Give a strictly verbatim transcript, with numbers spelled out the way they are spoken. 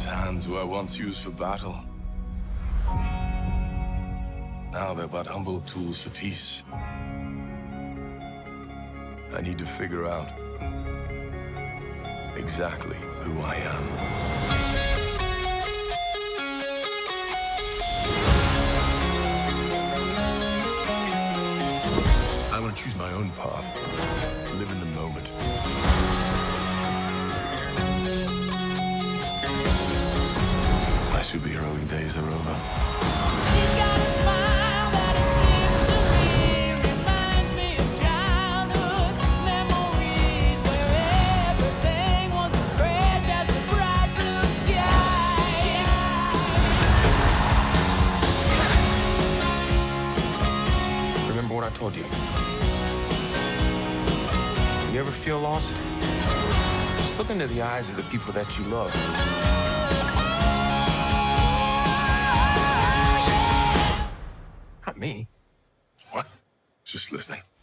hands were once used for battle. Now they're but humble tools for peace. I need to figure out exactly who I am. I want to choose my own path, live in the moment. My superheroing days are over. Remember what I told you? You ever feel lost? Just look into the eyes of the people that you love. Not me. What? Just listening.